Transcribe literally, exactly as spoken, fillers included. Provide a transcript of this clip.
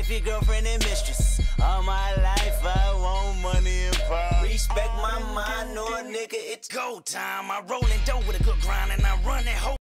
wifey, girlfriend, and mistress. All my life I want money and power. Respect my mind, no nigga, it's go time. I roll and dough with a good grind and I run that hoe.